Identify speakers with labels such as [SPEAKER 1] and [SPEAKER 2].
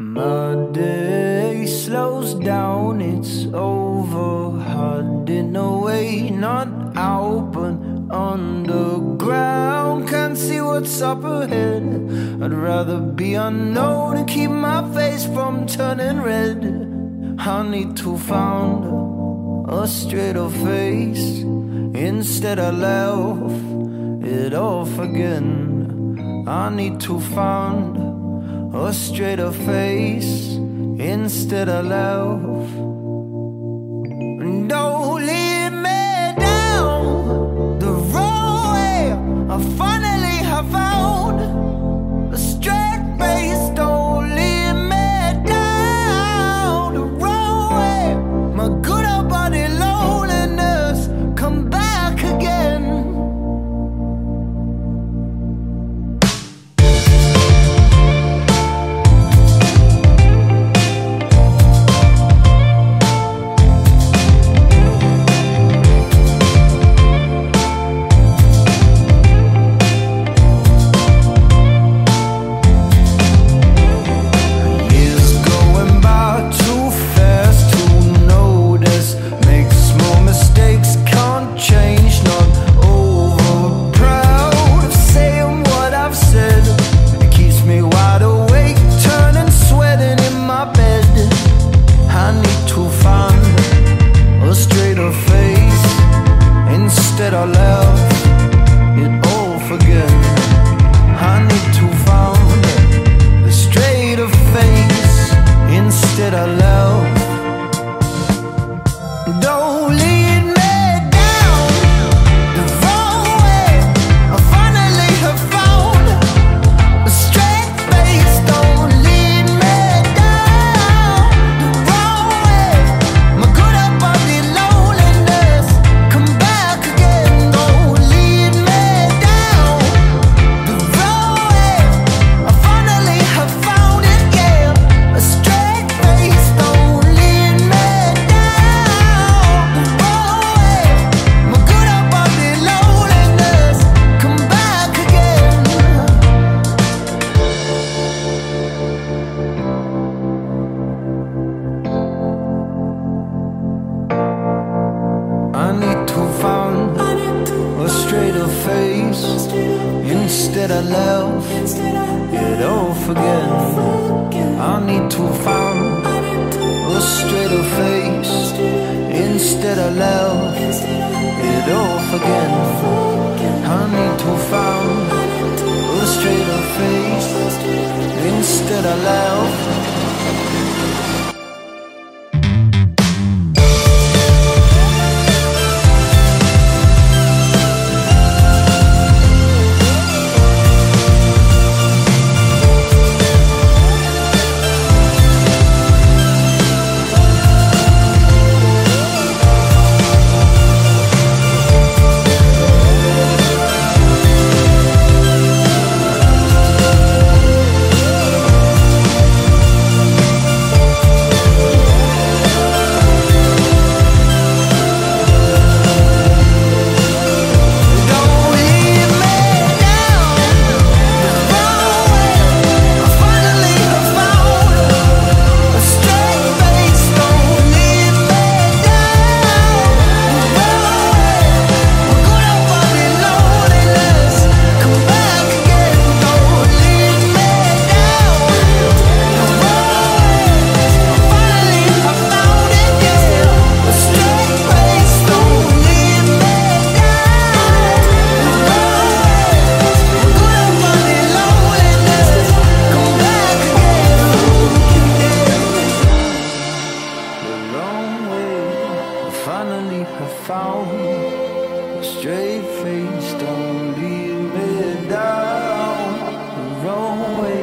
[SPEAKER 1] My day slows down, it's over. Hiding away, not out but underground. Can't see what's up ahead. I'd rather be unknown and keep my face from turning red. I need to find a straighter face. Instead I laugh it off again. I need to find a straighter face. Instead I laugh. Don't lead me down the wrong way. I finally have found a straight face. Don't lead me down the wrong way. My good old body loneliness come back again. Instead I laugh it off again. I need to find a straighter face. Instead I laugh. Don't lead me down the wrong way. I finally have found a straight face. Don't lead me down the wrong way. My good up body loneliness come back again. Don't lead me down the wrong way. I finally have found it, yeah. A straight face. Don't lead me down the wrong way. My good up body loneliness come back again. I need to find a straighter face. Instead I laugh it off again. I need to find a straighter face. Instead I laugh it off again. I need to find a straighter face. Instead I laugh. Finally have found a straight face. Don't lead me down the wrong way.